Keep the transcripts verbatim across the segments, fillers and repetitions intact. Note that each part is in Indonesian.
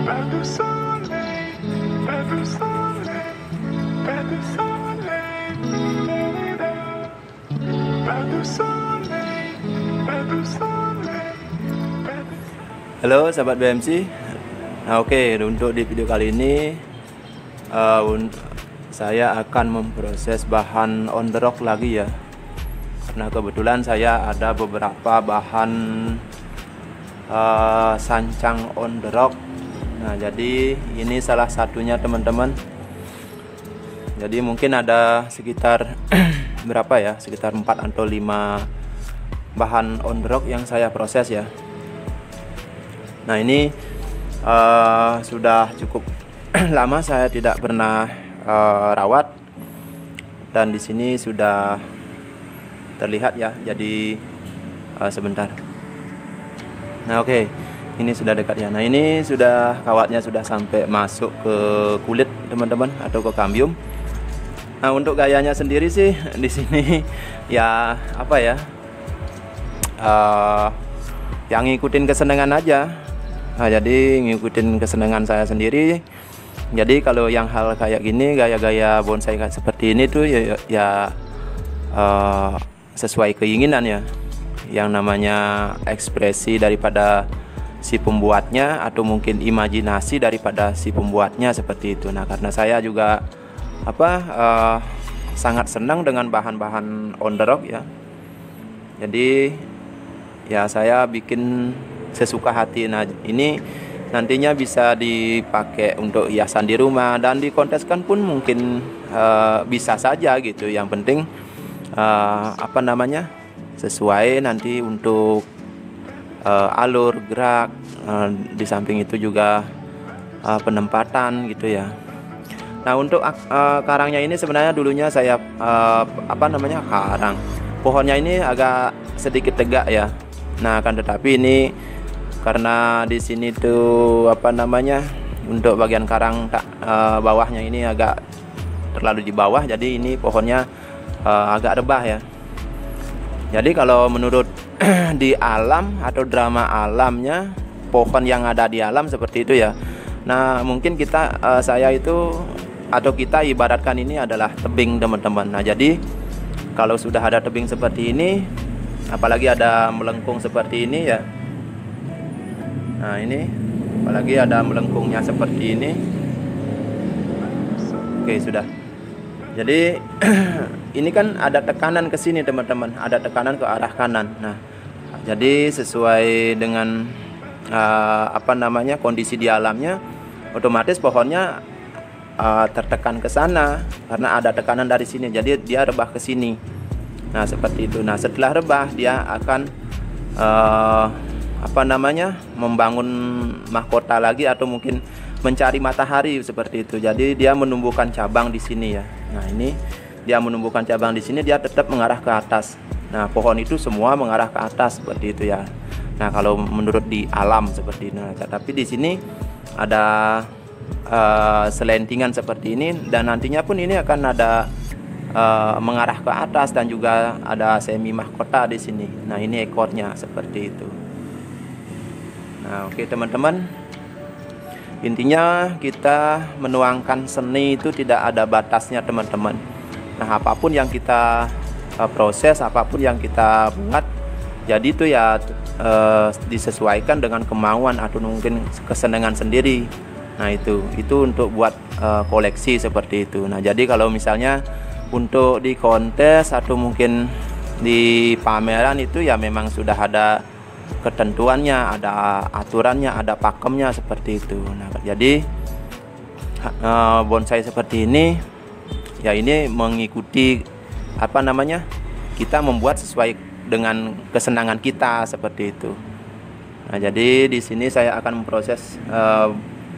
Batu Soleh, Batu Soleh, Batu Soleh, Batu Soleh, Batu Soleh, Batu. Halo sahabat B M C. Nah, oke, okay, untuk di video kali ini uh, saya akan memproses bahan on the rock lagi ya. Karena kebetulan saya ada beberapa bahan uh, sancang on the rock. Nah, jadi ini salah satunya teman-teman. Jadi mungkin ada sekitar berapa ya? Sekitar empat atau lima bahan on the rock yang saya proses ya. Nah, ini uh, sudah cukup lama saya tidak pernah uh, rawat, dan di sini sudah terlihat ya. Jadi uh, sebentar. Nah, oke, okay. Ini sudah dekat ya. Nah, ini sudah kawatnya sudah sampai masuk ke kulit teman-teman, atau ke kambium. Nah, untuk gayanya sendiri sih di sini ya apa ya? Uh, yang ngikutin kesenangan aja. Nah, jadi ngikutin kesenangan saya sendiri. Jadi kalau yang hal kayak gini, gaya-gaya bonsai kayak seperti ini tuh ya, ya uh, sesuai keinginan ya. Yang namanya ekspresi daripada si pembuatnya, atau mungkin imajinasi daripada si pembuatnya, seperti itu. Nah, karena saya juga apa uh, sangat senang dengan bahan-bahan on the rock ya. Jadi ya saya bikin sesuka hati. Nah, ini nantinya bisa dipakai untuk hiasan di rumah, dan dikonteskan pun mungkin uh, bisa saja gitu. Yang penting uh, apa namanya sesuai nanti untuk uh, alur gerak, uh, di samping itu juga uh, penempatan gitu ya. Nah, untuk uh, karangnya ini sebenarnya dulunya saya uh, apa namanya karang pohonnya ini agak sedikit tegak ya. Nah, akan tetapi ini karena di sini tuh apa namanya untuk bagian karang tak, uh, bawahnya ini agak terlalu di bawah, jadi ini pohonnya uh, agak rebah ya. Jadi kalau menurut di alam atau drama alamnya, pohon yang ada di alam seperti itu ya. Nah, mungkin kita uh, saya itu atau kita ibaratkan ini adalah tebing teman-teman. Nah, jadi kalau sudah ada tebing seperti ini, apalagi ada melengkung seperti ini ya. Nah, ini apalagi ada melengkungnya seperti ini. Oke, sudah. Jadi ini kan ada tekanan ke sini teman-teman, ada tekanan ke arah kanan. Nah, jadi sesuai dengan uh, apa namanya kondisi di alamnya, otomatis pohonnya uh, tertekan ke sana karena ada tekanan dari sini. Jadi dia rebah ke sini. Nah, seperti itu. Nah, setelah rebah dia akan uh, apa namanya membangun mahkota lagi, atau mungkin mencari matahari seperti itu. Jadi dia menumbuhkan cabang di sini ya. Nah, ini dia menumbuhkan cabang di sini, dia tetap mengarah ke atas. Nah, pohon itu semua mengarah ke atas seperti itu ya. Nah, kalau menurut di alam seperti ini. Nah, tapi di sini ada uh, selentingan seperti ini, dan nantinya pun ini akan ada uh, mengarah ke atas, dan juga ada semi mahkota di sini. Nah, ini ekornya seperti itu. Nah, oke teman-teman, intinya kita menuangkan seni itu tidak ada batasnya teman-teman. Nah, apapun yang kita uh, proses, apapun yang kita buat, jadi itu ya uh, disesuaikan dengan kemauan atau mungkin kesenangan sendiri. Nah, itu itu untuk buat uh, koleksi seperti itu. Nah, jadi kalau misalnya untuk di kontes atau mungkin di pameran itu ya memang sudah ada ketentuannya, ada aturannya, ada pakemnya seperti itu. Nah, jadi uh, bonsai seperti ini ya, ini mengikuti apa namanya kita membuat sesuai dengan kesenangan kita seperti itu. Nah, jadi di sini saya akan memproses uh,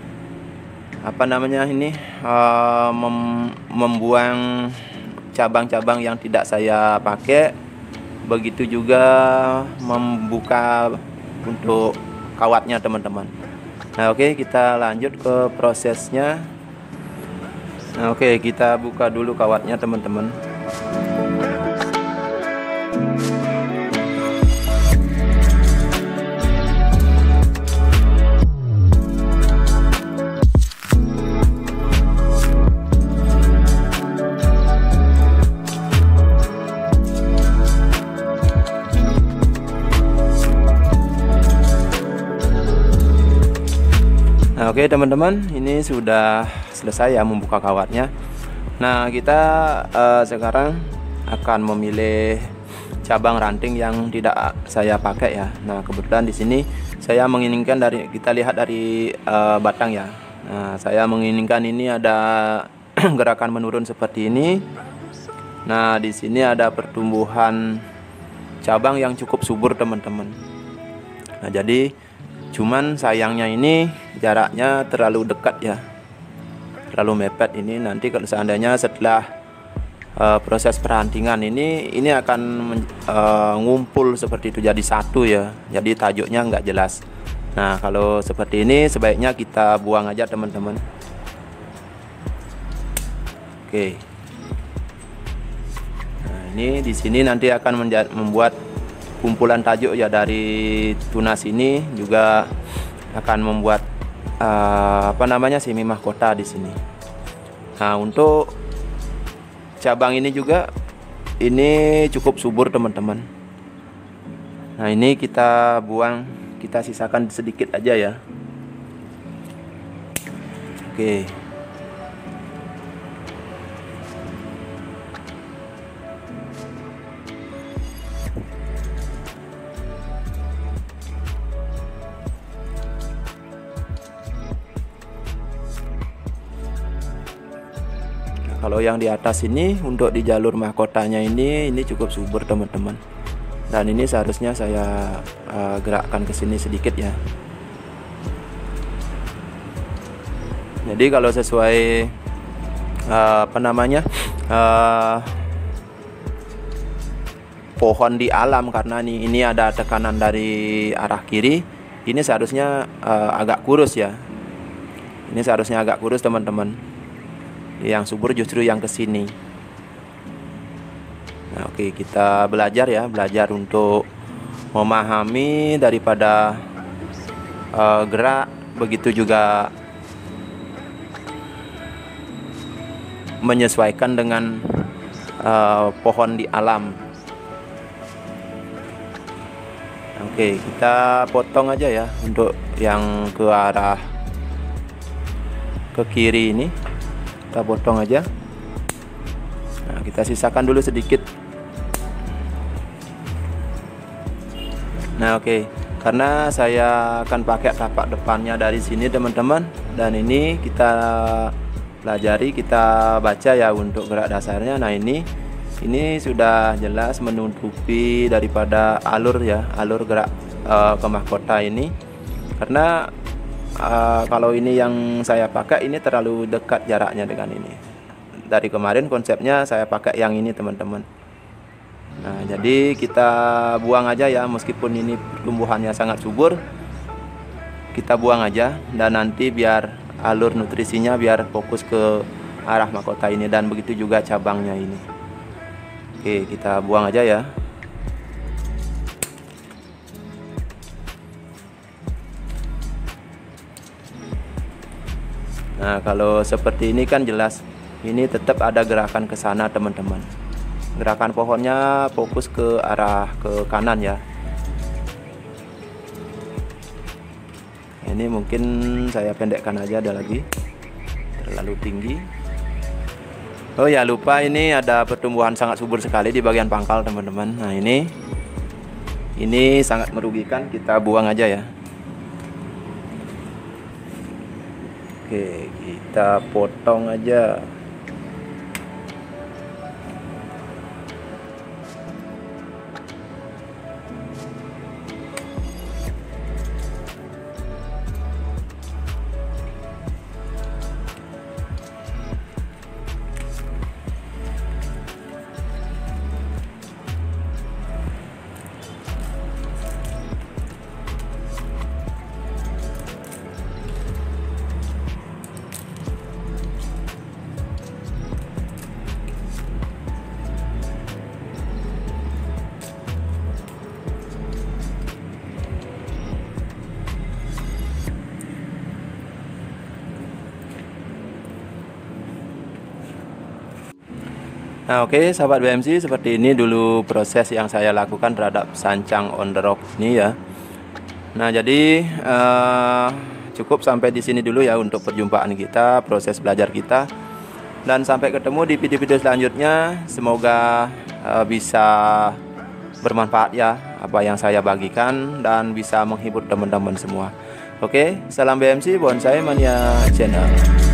apa namanya ini uh, mem membuang cabang-cabang yang tidak saya pakai. Begitu juga membuka untuk kawatnya teman-teman. Nah, oke, kita lanjut ke prosesnya. Nah, oke, kita buka dulu kawatnya teman-teman. Oke teman-teman, ini sudah selesai ya membuka kawatnya. Nah kita uh, sekarang akan memilih cabang ranting yang tidak saya pakai ya. Nah kebetulan di sini saya menginginkan dari kita lihat dari uh, batang ya. Nah saya menginginkan ini ada gerakan menurun seperti ini. Nah di sini ada pertumbuhan cabang yang cukup subur teman-teman. Nah jadi cuman sayangnya ini jaraknya terlalu dekat ya, terlalu mepet. Ini nanti kalau seandainya setelah uh, proses perantingan ini ini akan uh, ngumpul seperti itu jadi satu ya, jadi tajuknya nggak jelas. Nah kalau seperti ini sebaiknya kita buang aja teman-teman. Oke, nah ini di sini nanti akan membuat kumpulan tajuk ya, dari tunas ini juga akan membuat uh, apa namanya semi mahkota di sini. Nah untuk cabang ini juga ini cukup subur teman-teman. Nah ini kita buang, kita sisakan sedikit aja ya. Oke. Kalau yang di atas ini untuk di jalur mahkotanya ini ini cukup subur teman-teman. Dan ini seharusnya saya uh, gerakkan ke sini sedikit ya. Jadi kalau sesuai uh, apa namanya uh, pohon di alam, karena ini ini ada tekanan dari arah kiri, ini seharusnya uh, agak kurus ya. Ini seharusnya agak kurus teman-teman. Yang subur justru yang kesini. Nah, oke, kita belajar ya, belajar untuk memahami daripada uh, gerak, begitu juga menyesuaikan dengan uh, pohon di alam. Oke, kita potong aja ya untuk yang ke arah ke kiri ini. Kita potong aja. Nah, kita sisakan dulu sedikit. Nah, oke. Okay. Karena saya akan pakai tapak depannya dari sini, teman-teman. Dan ini kita pelajari, kita baca ya untuk gerak dasarnya. Nah, ini ini sudah jelas menutupi daripada alur ya, alur gerak uh, ke mahkota ini. Karena Uh, kalau ini yang saya pakai ini terlalu dekat jaraknya dengan ini. Dari kemarin konsepnya saya pakai yang ini teman-teman. Nah jadi kita buang aja ya, meskipun ini tumbuhannya sangat subur, kita buang aja. Dan nanti biar alur nutrisinya biar fokus ke arah mahkota ini, dan begitu juga cabangnya ini. Oke, kita buang aja ya. Nah kalau seperti ini kan jelas ini tetap ada gerakan ke sana teman-teman. Gerakan pohonnya fokus ke arah ke kanan ya. Ini mungkin saya pendekkan aja, ada lagi terlalu tinggi. Oh ya lupa, ini ada pertumbuhan sangat subur sekali di bagian pangkal teman-teman. Nah ini ini sangat merugikan, kita buang aja ya. Oke, kita potong aja. Nah oke okay, sahabat B M C, seperti ini dulu proses yang saya lakukan terhadap sancang on the rock ini ya. Nah jadi uh, cukup sampai di sini dulu ya untuk perjumpaan kita, proses belajar kita. Dan sampai ketemu di video-video selanjutnya. Semoga uh, bisa bermanfaat ya apa yang saya bagikan dan bisa menghibur teman-teman semua. Oke, salam B M C Bonsai Mania Channel.